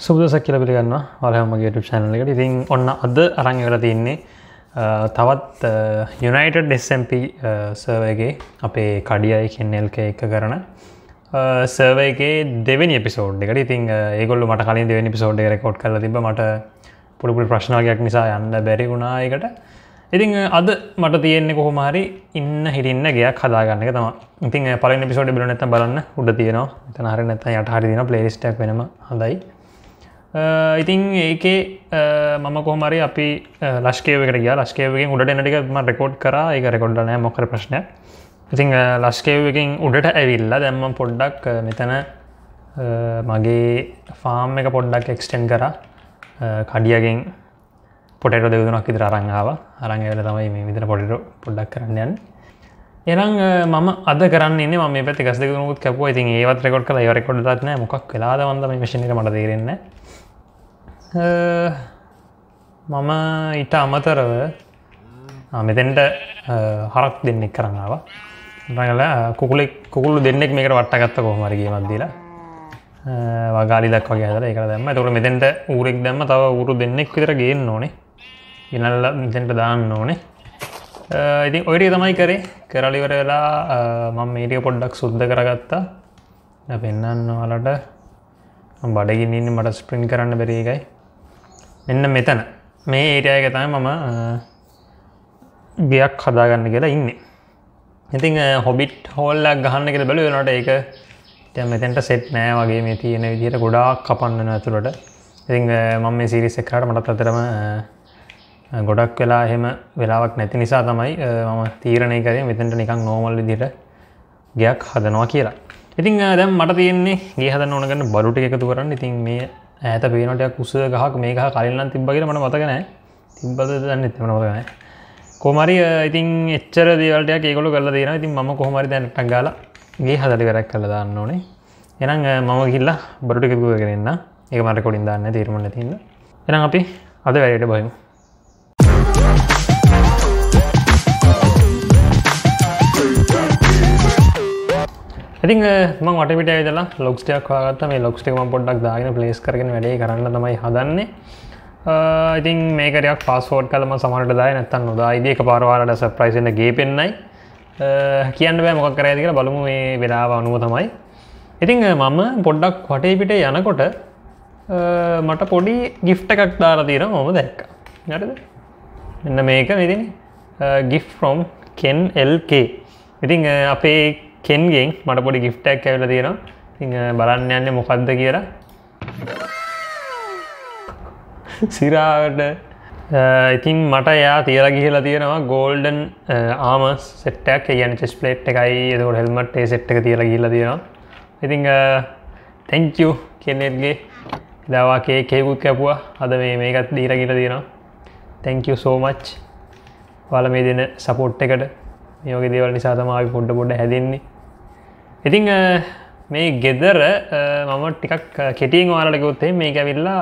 සුබදසක් කියලා පිළිගන්නවා ඔයාලා මගේ YouTube channel එකට. ඉතින් ඔන්න අද අරන් ඉවරලා තින්නේ තවත් United SMP server එකේ අපේ කඩියයි KNLK එක කරන server එකේ දෙවෙනි episode එකට. ඉතින් ඒගොල්ලෝ මට කලින් දෙවෙනි episode එක record කරලා තිබ්බා. මට පොඩි ප්‍රශ්න වර්ගයක් නිසා යන්න බැරි වුණා ඒකට. ඉතින් අද මට තියෙන්නේ කොහොම හරි ඉන්න හිටින්න ගයක් හදාගන්න එක තමයි. ඉතින් පළවෙනි episode එක බලන්න නැත්නම් බලන්න උඩ තියෙනවා. එතන හරිය නැත්නම් යට හරිය තියෙනවා playlist එකක් වෙනම හදයි. ඉතින් ඒකේ මම කොහොම හරි අපි ලෂ් කේව් එකට ගියා. ලෂ් කේව් එකෙන් උඩට එන ටික මම රෙකෝඩ් කරා. ඒක රෙකෝඩ් කරලා නැහැ මොකක් හරි ප්‍රශ්නයක්. ඉතින් ලෂ් කේව් එකෙන් උඩට ඇවිල්ලා දැන් මම පොඩ්ඩක් මෙතන මගේ ෆාම් එක පොඩ්ඩක් එක්ස්ටෙන්ඩ් කරා. කඩියගෙන් පොටේටෝ දෙක තුනක් විතර අරන් ආවා. අරන් ඇවිල්ලා තමයි මේ විතර පොටේටෝ පොඩ්ඩක් කරන්න යන්නේ. එහෙනම් මම අද කරන්න ඉන්නේ මම මේ පැත්තේ ගස් දෙක තුනකුත් කැපුවා. ඉතින් ඒවත් රෙකෝඩ් කළා. ඒවා රෙකෝඩ් කරලාත් නැහැ. මොකක් වෙලාද මන්ද මේ මැෂින් එක මට තේරෙන්නේ නැහැ. මම ඊට අමතරව මෙතෙන්ට හරක් දෙන්නෙක් කරන් ආවා. ඊළඟට කුකුළු දෙන්නෙක් මේකට වට්ටගත්ත කොහොම හරි ගේමක් දීලා. වගාලිලක් වගේ හදලා ඒකට දැම්මා. ඒතකොට මෙතෙන්ට ඌරෙක් දැම්ම. තව ඌරු දෙන්නෙක් විතර ගේන්න ඕනේ. ඊළඟට මෙතෙන්ට දාන්න ඕනේ. ඉතින් ඔය ටික තමයි කරේ. කරලා ඉවර වෙලා මම මේ ටික පොඩ්ඩක් සුද්ධ කරගත්තා. දැන් පෙන්නන්න ඔයාලට මම බඩගින්න ඉන්නේ මට ස්ප්‍රින්ට් කරන්න බැරි එකයි. මෙන්න මෙතන මේ ඒරියා එක තමයි මම ගයක් හදාගන්න කියලා ඉන්නේ. ඉතින් හොබිට් හෝල් එකක් ගහන්න කියලා බැලුවා. ඒනට ඒක දැන් මෙතෙන්ට සෙට් නෑ වගේ මේ තියෙන විදිහට ගොඩාක් කපන්න වෙනවා ඇතුළට. ඉතින් මම මේ සීරීස් එක කරාට මටත් අතරම ගොඩක් වෙලා එහෙම වෙලාවක් නැති නිසා තමයි මම තීරණය කරේ මෙතෙන්ට නිකන් නෝමල් විදිහට ගයක් හදනවා කියලා. ඉතින් දැන් මට තියෙන්නේ ගේ හදන්න ඕන කරන බඩු ටික එකතු කරන්න. ඉතින් මේ ඈත පේන ටිකක් උස ගහක් මේ ගහ කලින් නම් තිබ්බා කියලා මට මතක නැහැ. තිබ්බද දන්නේ නැහැ මට මතක නැහැ. කොහොම හරි ඉතින් එච්චර දේවල් ටිකක් ඒගොල්ලෝ කරලා දෙනවා. ඉතින් මම කොහොම හරි දැන් ටක් ගාලා ගේ හදලා ඉවරක් කරලා දාන්න ඕනේ. එහෙනම් මම ගිහිල්ලා බඩු ටික එකතු කරගෙන එන්න. ඒක මම රෙකෝඩින් දාන්න තීරණ නැති හින්දා. එහෙනම් අපි අද වැඩේට බහිමු. ඉතින් මම වටපිට ඇවිදලා ලොග්ස් ටිකක් හොයාගත්තා. මේ ලොග්ස් ටික මම පොඩ්ඩක් දාගෙන ප්ලේස් කරගෙන වැඩේ කරන්න තමයි හදන්නේ. ඉතින් මේක ටිකක් ෆාස්ට් ෆෝවර්ඩ් කරලා මම සමහරට දායි නැත්තම් නොදායි. ඉතින් එකපාර ඔයාලට සර්ප්‍රයිස් වෙන්න ගේපෙන්නයි. කියන්න බෑ මොකක් කරයිද කියලා බලමු මේ වෙලාව අනුව තමයි. ඉතින් මම පොඩ්ඩක් වටේ පිටේ යනකොට මට පොඩි gift එකක් දාලා තියෙනවා මම දැක්කා. හරිද? මෙන්න මේක ඉතින් gift from KNLK. ඉතින් අපේ කෙන්ගෙන් මට පොඩි gift එකක් ඇවිල්ලා තියෙනවා. ඉතින් බලන්න යන්නේ මොකද්ද කියලා. සිරාවට ඉතින් මට එයා තියලා ගිහලා තියෙනවා golden armor set එකක්. ඒ කියන්නේ chest plate එකයි එතකොට helmet ඒ set එක තියලා ගිහලා තියෙනවා. ඉතින් thank you KNLK. දාවා කේක් එකකුත් කැපුවා. අද මේකත් දීලා ගිහලා තියෙනවා. thank you so much. ඔයාලා මේ දෙන support එකට මේ වගේ දේවල් නිසා තමයි අපි පොඩ හැදෙන්නේ. ඉතින් මේ ගෙදර මම ටිකක් කෙටියෙන් ඔයාලට කිව්වොත් එහෙනම් මේක ඇවිල්ලා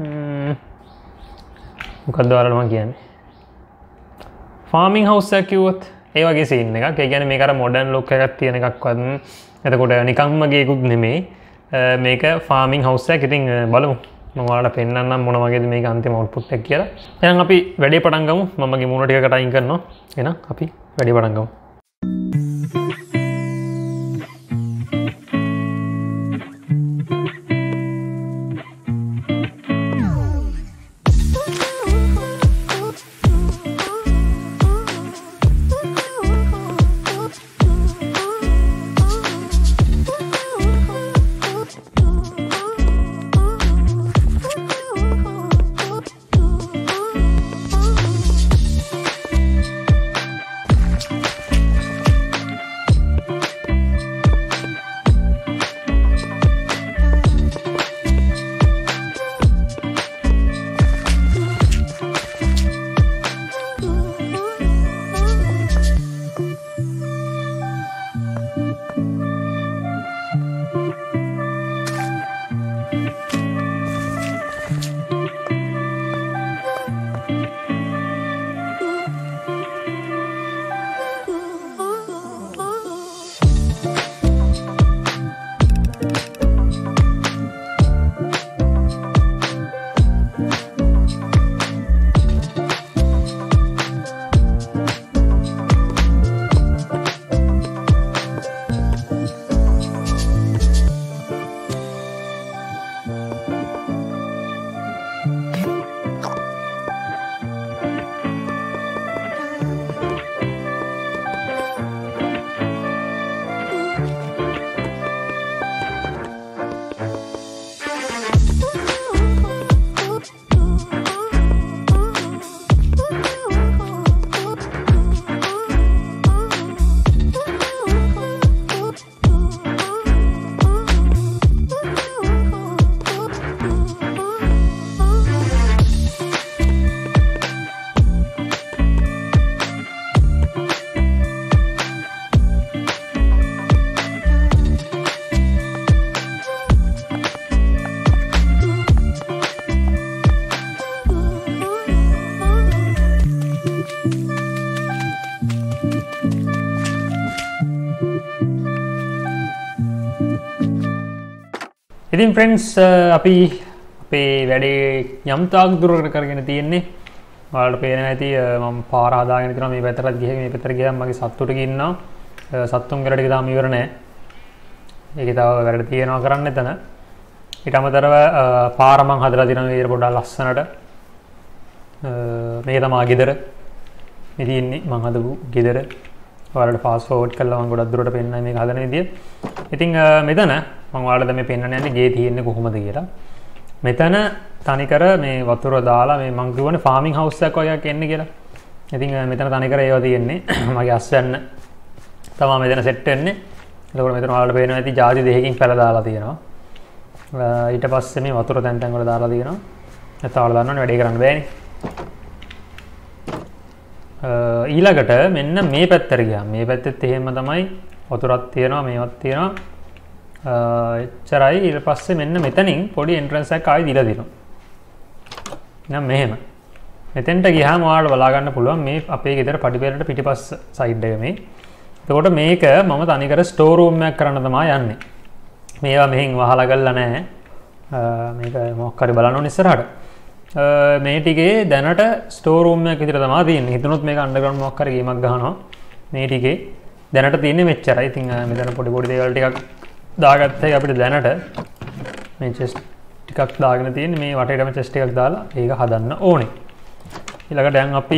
මොකක්ද ඔයාලට මම කියන්නේ ෆාමින් හවුස් එකක් කිව්වොත් ඒ වගේ සීන් එකක්. ඒ කියන්නේ මේක අර මොඩර්න් ලුක් එකක් තියෙන එකක්වත් එතකොට නිකම්ම ගේකුත් නෙමෙයි. මේක ෆාමින් හවුස් එකක්. ඉතින් බලමු මම ඔයාලට පෙන්නන්නම් මොන වගේද මේක අන්තිම අවුට්පුට් එක කියලා. එහෙනම් අපි වැඩේ පටන් ගමු. මම මගේ මූණ ටිකකට අයින් කරනවා. එහෙනම් අපි වැඩේ පටන් ගමු. ඉතින් friends අපි අපේ වැඩේ යම් තාක් දුරකට කරගෙන තියෙන්නේ. ඔයාලට පේනවා ඇති මම පාර හදාගෙන ඉතන මේ පැත්තට ගිහින් මේ පැත්තට ගියාම මගේ සත්තු ටික ඉන්නවා. සත්තුන් වල ටික තාම ඉවර නැහැ. ඒකේ තව වැඩ තියෙනවා කරන්න එතන. ඊට අමතරව පාර මං හදලා තියෙනවා මේ පොඩ්ඩක් ලස්සනට. මේක තමයි ගෙදර. මේ තියෙන්නේ මං හදපු ගෙදර. ඔයාලට ෆාස්ට් ෆෝවර්ඩ් කරලා මම ගොඩක් දුරට පෙන්නයි මේක හදන විදිය. ඉතින් මෙතන මම ඔයාලට දැන් මේ පෙන්නන්න යන්නේ ගේ තියෙන්නේ කොහොමද කියලා. මෙතන තනිකර මේ වතුර දාලා මේ මං කියවනේ ෆාමින් හවුස් එකක් වගේ එන්නේ කියලා. ඉතින් මෙතන තනිකර ඒවා තියෙන්නේ මගේ අස්වැන්න තමයි මෙතන සෙට් වෙන්නේ. එතකොට මෙතන ඔයාලට පේනවා ඇති ಜಾති දෙකකින් පැල දාලා තියෙනවා. ඊට පස්සේ මේ වතුර තැන් තැන් වල දාලා තියෙනවා. නැත්නම් ඔයාලා දන්නවනේ වැඩේ කරන්න බෑනේ. ඊළඟට මෙන්න මේ පැත්තට ගියාම මේ පැත්තෙත් එහෙම තමයි වතුරක් තියෙනවා මේවත් තියෙනවා එච්චරයි ඊට පස්සේ මෙන්න මෙතනින් පොඩි එන්ට්‍රන්ස් එකක් ආයි දීලා දෙනවා නම් මෙහෙම මෙතෙන්ට ගියාම ඔයාලට බලා ගන්න පුළුවන් මේ අපේ ගෙදර පඩිපෙළට පිටිපස්ස සයිඩ් එක මේ එතකොට මේක මම තනිකර ස්ටෝර් රූම් එකක් කරන්න තමයි යන්නේ මේවා මෙහෙන් වහලා ගල්ලා නැහැ මේක මොකක් හරි බලන්න ඕනේ ඉස්සරහට මේ ටිකේ දැනට ස්ටෝර් රූම් එකක් විතර තමයි තියෙන්නේ. හිතනොත් මේක අන්ඩර්ග්‍රවුන්ඩ් මොකක් හරි ගේමක් ගහනවා. මේ ටිකේ දැනට තියෙන්නේ මෙච්චරයි. ඉතින් මෙතන පොඩි පොඩි දේවල් ටිකක් දාගත්තා අපිට දැනට මේ චෙස්ට් ටිකක් දාගෙන තියෙන්නේ. මේ වටේටම චෙස්ට් ටිකක් දාලා ඒක හදන්න ඕනේ. ඊළඟට දැන් අපි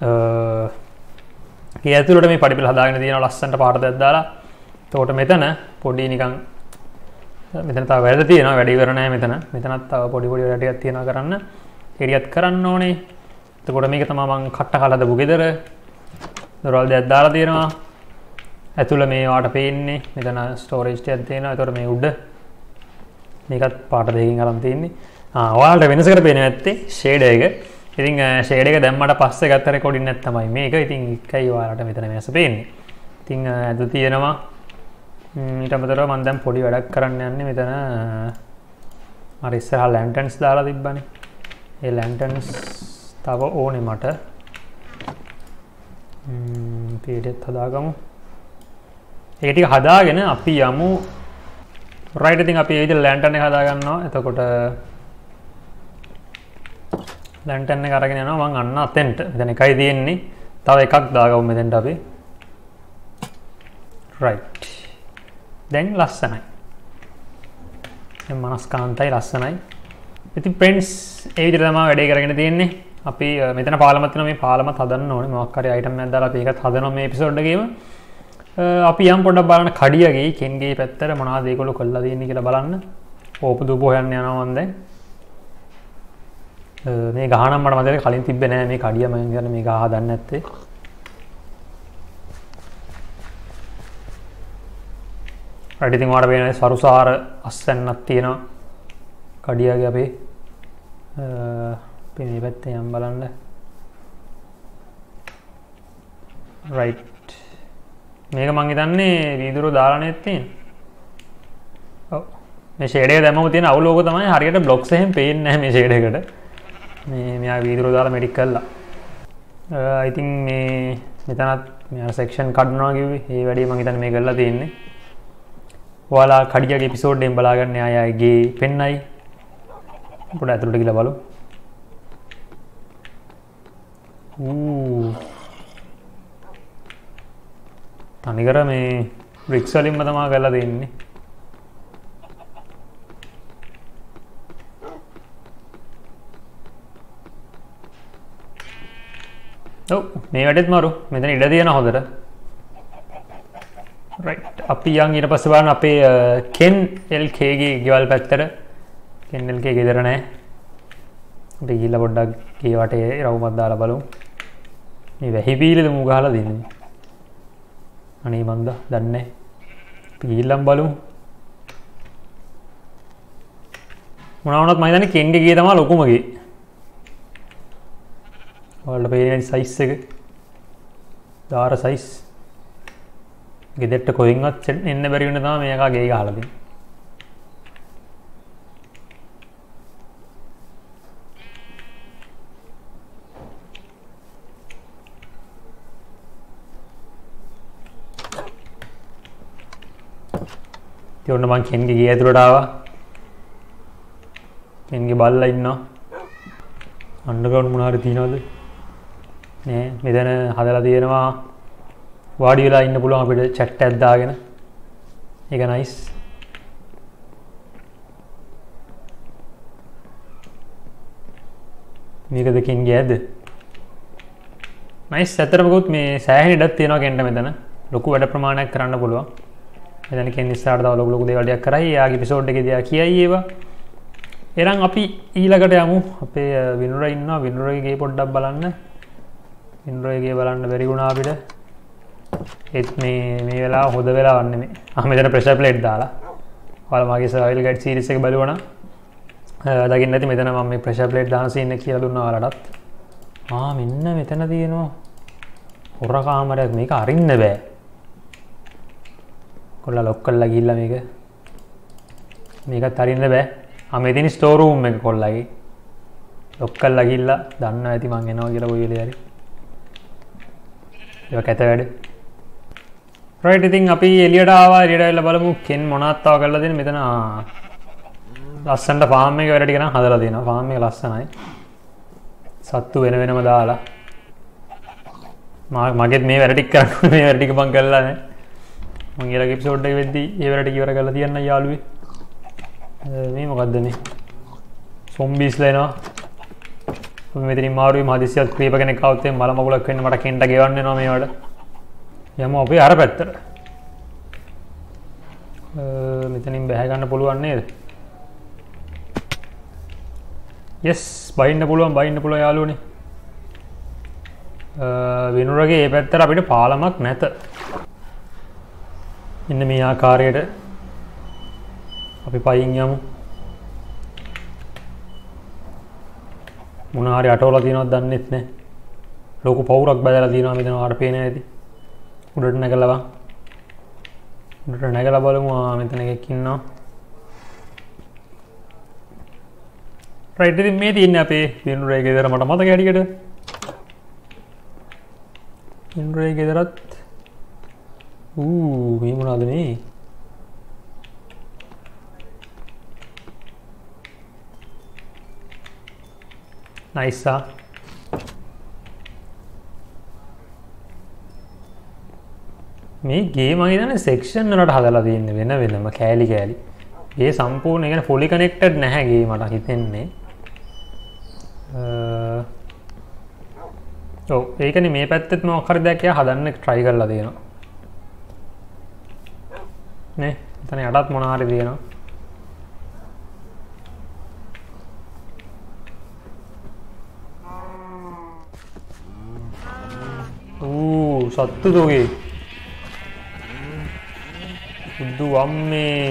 ඒ ඇතුළට මේ පඩිපෙළ හදාගෙන තියෙනවා ලස්සනට පාට දෙයක් දාලා. එතකොට මෙතන පොඩි නිකන් මෙතන තව වැඩ තියෙනවා. වැඩ ඉවර නැහැ මෙතන. මෙතනත් තව පොඩි පොඩි වැඩ ටිකක් තියෙනවා කරන්න. එරියත් කරන්න ඕනේ. එතකොට මේක තමයි මම කට්ට කාලා හදපු ගෙදර. දොරවල් දෙයක් දාලා තියෙනවා. ඇතුළ මේ වාට පේන්නේ. මෙතන ස්ටෝරේජ් ටිකක් තියෙනවා. එතකොට මේ උඩ මේකත් පාට දෙකකින් අරන් තියෙන්නේ. ඔයාලට වෙනසකට පේන්නේ නැත්තේ ෂේඩ් එක. ඉතින් ෂේඩ් එක දැම්මට පස්සේ ගත්ත රෙකෝඩින් නැත් තමයි මේක. ඉතින් එකයි ඔයාලට මෙතන වෙනස පේන්නේ. ඉතින් ඇතුළ තියෙනවා ඊට අමතරව මම දැන් පොඩි වැඩක් කරන්න යන්නේ මෙතන අර ඉස්සරහා ලැන්ටර්න්ස් දාලා තිබ්බනේ. ඒ ලැන්ටර්න්ස් තව ඕනේ මට. පීඩෙත් හදාගමු. ඒක ටික හදාගෙන අපි යමු. රයිට් ඉතින් අපි ඒ විදිහට ලැන්ටර්න් එක හදා ගන්නවා. එතකොට ලැන්ටර්න් එක අරගෙන යනවා මං අන්න අතෙන්ට. මෙතන එකයි තියෙන්නේ. තව එකක් දාගමු මෙතෙන්ට අපි. රයිට්. දැන් ලස්සනයි. දැන් මනස්කාන්තයි ලස්සනයි. ඉතින් friends ඒ විදිහට තමයි වැඩේ කරගෙන තියෙන්නේ. අපි මෙතන පාලමක් තියෙනවා මේ පාලමත් හදන්න ඕනේ. මොකක් හරි අයිටම් එකක් දාලා අපි ඒකත් හදනවා මේ එපිසෝඩ් එකේම. අපි යම් පොඩ්ඩක් බලන්න කඩියගේ කෙන්ගේ පැත්තට මොනවද ඒගොල්ලෝ කරලා තියෙන්නේ කියලා බලන්න. ඕපු දුප හොයන්න යනවා මම දැන්. මේ ගහනම් මට මතකයි කලින් තිබ්බේ නෑ මේ කඩිය මම කියන්නේ මේ ගහ හදන්න නැත්තේ. රයිට් ඉතින් ඔයාලට පේනවා සරුසාර අස්සන්නක් තියෙනවා. කඩියගේ අපේ මේ පැත්තේ යම් බලන්න. රයිට් මේක මං හිතන්නේ වීදුරු දාලා නැත්තේ. ඔව් මේ ෂේඩ් එක දැම්මම තියෙන අවුලෝක තමයි හරියට බ්ලොක්ස් එහෙම පේන්නේ නැහැ මේ ෂේඩ් එකට. මේ මෙයා වීදුරු දාලා මෙඩික් කළා. ඉතින් මේ මෙතනත් මෙයා සෙක්ෂන් කඩනවා කිව්වේ. ඒ වැඩේ මං හිතන්නේ මේ කරලා තියෙන්නේ. ඔයාලා කඩියගේ එපිසෝඩ් එකෙන් බලාගන්න ආයගේ පෙන්නයි. පොඩ ඇතුළට ගිහලා බලමු. තනිකර මේ බ්‍රික්ස් වලින්ම තමයි කරලා දෙන්නේ. ඔව් මේ වැඩෙත් මාරු. මෙතන ඉඩ තියෙන හොඳට. රයිට් අපි යන් ඊට පස්සේ බලන්න අපේ කෙන් LK ගේ ගෙවල් පැත්තට. කෙන් LK ගෙදර නැහැ. අපි ගිහලා පොඩ්ඩක් ගේ වටේ රවුමක් දාලා බලමු. මේ වැහි පීලෙද මු ගහලා දෙන්නේ. අනේ මන්ද දන්නේ නැහැ. අපි ගිහිල්ලාම බලමු. මොනවා වුණත් මම හිතන්නේ කෙන්ගේ ගේ තමයි ලොකුම ගේ. ඔයාලට පේන්නේ සයිස් එක. දාර සයිස්. ගෙදරට කොහෙන්වත් එන්න බැරි වෙන තමයි මේකා ගේ ගහලා දෙන්නේ. ඉතින් ඔන්න මං කෙන්ගේ ගේ ඇතුළට ආවා. ඉන්ගේ බල්ලා ඉන්නවා. අන්ඩර්ග්‍රවුන්ඩ් මොනවා හරි තියනවද? නෑ මෙතන හදලා තියෙනවා වාඩි වෙලා ඉන්න පුළුවන් අපිට chat එකක් දාගෙන. ඒක nice. මේක දෙකින් ගියද? nice. ඇත්තටම ගොත් මේ සෑහෙන ඉඩක් තියෙනවා කෙන්ට මෙතන. ලොකු වැඩ ප්‍රමාණයක් කරන්න පුළුවන්. මෙතන කෙන් ඉස්සරහට තව ලොකු දේවල් ටිකක් කරයි. යාගේ එපිසෝඩ් එකේදී ආ කියයි ඒවා. එහෙනම් අපි ඊළඟට යමු. අපේ විනුර ඉන්නවා. විනුරගේ ගේ පොඩ්ඩක් බලන්න. විනුරගේ ගේ බලන්න බැරි වුණා අපිට. ඒත් මේ වෙලාව හොද වෙලාවක් නෙමෙයි. මෙතන ප්‍රෙෂර් ප්ලේට් දාලා. ඔයාලා මගේ සර්වයිවල් ගයිඩ් සීරීස් එක බලුවා නම් දකින්න ඇති මෙතන මම මේ ප්‍රෙෂර් ප්ලේට් දාන සීන් එක කියලා දුන්නා ඔයාලටත්. මෙන්න මෙතන තියෙනවා හොර කාමරයක්. මේක අරින්න බෑ. කොල්ලා ලොක් කරලා ගිහිල්ලා මේකත් අරින්න බෑ. මෙතන ස්ටෝර් රූම් එක කොල්ලගේ ලොක් කරලා ගිහිල්ලා දන්නවා ඇති මං එනවා කියලා කොයි වෙලේ හරි. ඒක කැත වැඩ. රයිට් ඉතින් අපි එළියට ආවා. එළියට ඇවිල්ලා බලමු කෙන් මොනවත් තව කරලා දෙන්නේ. මෙතන ලස්සනට ෆාම් එක වැඩ ටික නම් හදලා දෙනවා. ෆාම් එක ලස්සනයි. සත්තු වෙන වෙනම දාලා. මගෙත් මේ වැඩ ටික කරන්න මේ වැඩ ටික මං කරලා නැහැ. මං ඊළඟ එපිසෝඩ් එක වෙද්දී ඒ වැඩ ටික ඉවර කරලා තියන්න යාළුවේ. මේ මොකද්ද මේ? සොම්බීස්ලා එනවා. මෙතනින් මාරුවේ මහදිසියත් ක්‍රීප කෙනෙක් આવුත් එම් මල මගුලක් වෙන්න මට කෙන්ට ගෙවන්න වෙනවා මේවට. යමු අපි අර පැත්තට. මෙතනින් බැහැ ගන්න පුළුවන් නේද? yes බයින්න පුළුවන් යාළුවනේ. විනුරගේ මේ පැත්තට අපිට පාලමක් නැත. ඉන්න මේ ආකාරයට අපි පයින් යමු. මොන හරි අටවලා තියෙනවද දන්නෙත් නැහැ. ලොකු පවුරක් බදලා තියෙනවා මෙතන ආර පේන ඇති. උඩට නැගලා බලමු. මෙතන එකෙක් ඉන්නවා. රයිට් ඉතින් මේ තියෙන්නේ අපේ විනුරේ ගෙදර. මට මතක හැටියට විනුරේ ගෙදරත් මේ මොනවද මේ? nice. මේ ගේ මම හිතන්නේ සෙක්ෂන් වලට හදලා තියෙන්නේ වෙන වෙනම කෑලි. ගේ සම්පූර්ණ කියන්නේ fully connected නැහැ ගේ මට හිතෙන්නේ. ඔව් ඒකනේ මේ පැත්තෙත් මොකක් හරි දෙයක් එයා හදන්න try කරලා තියෙනවා. නේ එතන යටත් මොන හරි තියෙනවා. සත්තු දෝගේ සුදු අම්මේ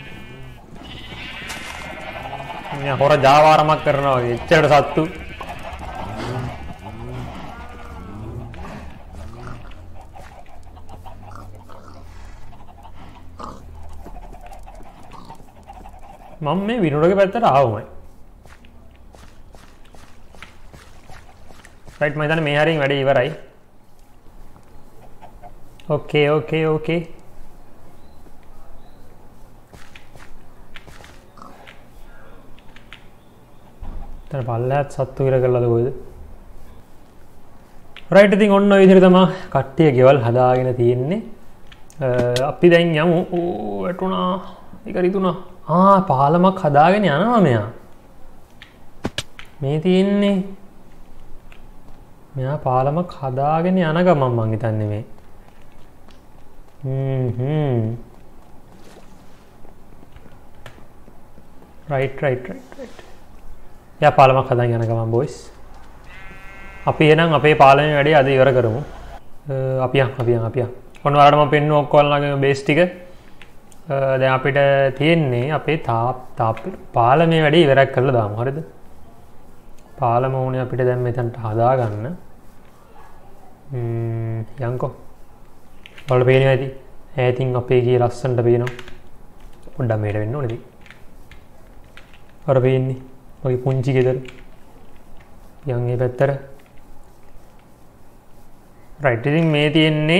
මෙයා හොර ජාවාරමක් කරනවා වගේ එච්චරට සත්තු. මම මේ විනුරගේ පැත්තට ආවමයි. රයිට් මම හිතන්නේ මේ හරියෙන් වැඩේ ඉවරයි. okay. තර පල්ලෑත් සත්තු ඉර කරලාද කොයිද? රයිට් ඉතින් ඔන්න ඔය විදිහට තමයි කට්ටිය ගෙවල් හදාගෙන තියෙන්නේ. අපි දැන් යමු. වැටුණා. ඒක රිදුණා. පාලමක් හදාගෙන යනවා මෙයා. මේ තියෙන්නේ මෙයා පාලමක් හදාගෙන යන ගමන් මං හිතන්නේ මේ. right. යා පාලමක් හදාගෙන යන ගමන් boys. අපි එහෙනම් අපේ පාලමේ වැඩේ අද ඉවර කරමු. අපි යන්. ඔන්න ඔයාලට මම පෙන්නුවා ඔක්කොලගේ බේස් ටික. දැන් අපිට තියෙන්නේ අපේ තාප් පාලමේ වැඩේ ඉවරක් කරලා දාමු. හරිද? පාලම ඕනේ අපිට දැන් මෙතනට හදාගන්න. යන්කෝ. ඔයාලට පේනවා ඇති. ඈතින් අපේ ගේ ලස්සනට පේනවා. පොඩ්ඩක් මේට වෙන්න ඕනේ ඉතින්. අර පේන්නේ. ඔය පුංචි ගෙදර. යන් මේ පැත්තට. රයිට් ඉතින් මේ තියෙන්නේ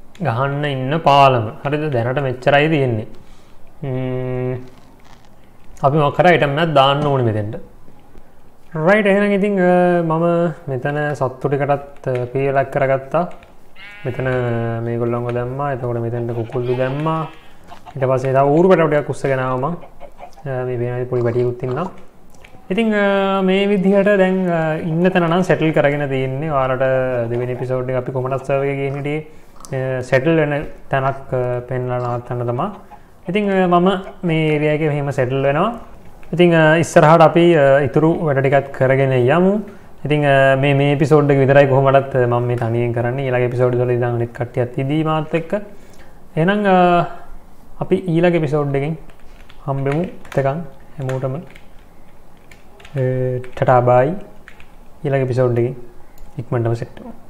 ගහන්න ඉන්න පාලම. හරිද? දැනට මෙච්චරයි තියෙන්නේ. අපි මොකක් හරි item එකක් දාන්න ඕනේ මෙතෙන්ට. right එහෙනම් ඉතින් මම මෙතන සත්තු ටිකටත් පීලක් කරගත්තා. මෙතන මේගොල්ලන්ව දැම්මා. එතකොට මෙතෙන්ට කුකුල්ලු දැම්මා. ඊට පස්සේ තව ඌරු පැටව ටිකක් උස්සගෙන ආවා මම. මේ වෙනයි පොඩි වැටියකුත් ඉන්නවා. ඉතින් මේ විදිහට දැන් ඉන්න තැන නම් සෙටල් කරගෙන තියෙන්නේ. ඔයාලට දෙවෙනි එපිසෝඩ් එක අපි කොහොමද සර්වර් එකේ ගිහින් හිටියේ සෙටල් වෙන තැනක් පෙන්වලා නවත්තන්න තමයි. ඉතින් මම මේ ඒරියා එකේ මෙහෙම සෙටල් වෙනවා. ඉතින් ඉස්සරහට අපි ඉතුරු වැඩ ටිකත් කරගෙන යමු. ඉතින් මේ එපිසෝඩ් එක විතරයි කොහොමදත් මම මේ තනියෙන් කරන්නේ. ඊළඟ එපිසෝඩ් වල ඉඳන් අනිත් කට්ටියත් ඉදී මාත් එක්ක. එහෙනම් අපි ඊළඟ එපිසෝඩ් එකකින් හම්බෙමු. එතකන් හැමෝටම ටටා බයි. ඊළඟ එපිසෝඩ් එකකින් ඉක්මනටම සෙට් වෙමු.